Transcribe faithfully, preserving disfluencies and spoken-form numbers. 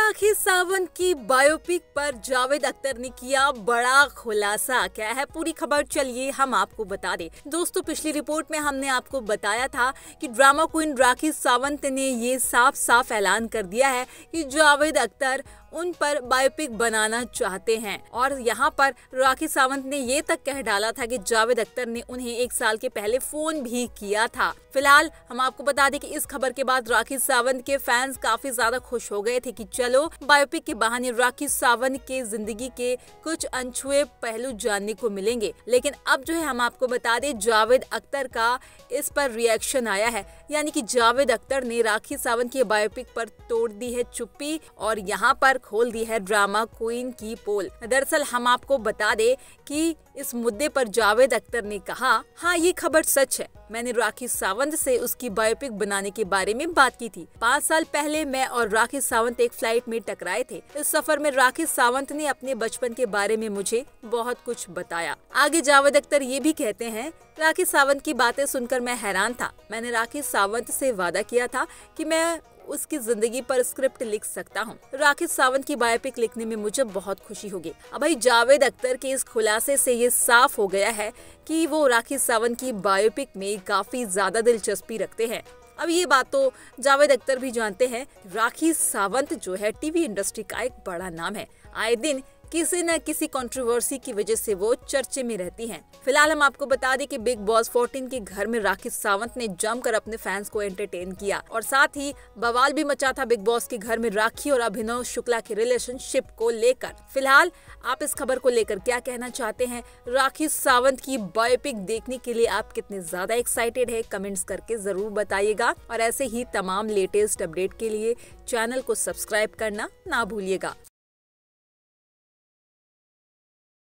राखी सावंत की बायोपिक पर जावेद अख्तर ने किया बड़ा खुलासा। क्या है पूरी खबर, चलिए हम आपको बता दें। दोस्तों, पिछली रिपोर्ट में हमने आपको बताया था कि ड्रामा क्वीन राखी सावंत ने ये साफ साफ ऐलान कर दिया है कि जावेद अख्तर उन पर बायोपिक बनाना चाहते हैं। और यहाँ पर राखी सावंत ने ये तक कह डाला था कि जावेद अख्तर ने उन्हें एक साल के पहले फोन भी किया था। फिलहाल हम आपको बता दें कि इस खबर के बाद राखी सावंत के फैंस काफी ज्यादा खुश हो गए थे कि चलो बायोपिक के बहाने राखी सावंत के जिंदगी के कुछ अनछुए पहलू जानने को मिलेंगे। लेकिन अब जो है हम आपको बता दें, जावेद अख्तर का इस पर रिएक्शन आया है। यानी कि जावेद अख्तर ने राखी सावंत की बायोपिक पर तोड़ दी है चुप्पी और यहाँ पर खोल दी है ड्रामा क्वीन की पोल। दरअसल हम आपको बता दें कि इस मुद्दे पर जावेद अख्तर ने कहा, हाँ ये खबर सच है, मैंने राखी सावंत से उसकी बायोपिक बनाने के बारे में बात की थी। पाँच साल पहले मैं और राखी सावंत एक फ्लाइट में टकराए थे। इस सफर में राखी सावंत ने अपने बचपन के बारे में मुझे बहुत कुछ बताया। आगे जावेद अख्तर ये भी कहते हैं, राखी सावंत की बातें सुनकर मैं हैरान था। मैंने राखी सावंत से वादा किया था कि मैं उसकी जिंदगी पर स्क्रिप्ट लिख सकता हूँ। राखी सावंत की बायोपिक लिखने में मुझे बहुत खुशी होगी। अब भाई जावेद अख्तर के इस खुलासे से ये साफ हो गया है कि वो राखी सावंत की बायोपिक में काफी ज्यादा दिलचस्पी रखते हैं। अब ये बात तो जावेद अख्तर भी जानते हैं, राखी सावंत जो है टीवी इंडस्ट्री का एक बड़ा नाम है। आए दिन किसी न किसी कंट्रोवर्सी की वजह से वो चर्चे में रहती हैं। फिलहाल हम आपको बता दें कि बिग बॉस चौदह के घर में राखी सावंत ने जमकर अपने फैंस को एंटरटेन किया और साथ ही बवाल भी मचा था बिग बॉस के घर में राखी और अभिनव शुक्ला के रिलेशनशिप को लेकर। फिलहाल आप इस खबर को लेकर क्या कहना चाहते हैं? राखी सावंत की बायोपिक देखने के लिए आप कितने ज्यादा एक्साइटेड है? कमेंट्स करके जरूर बताइएगा और ऐसे ही तमाम लेटेस्ट अपडेट के लिए चैनल को सब्सक्राइब करना ना भूलिएगा।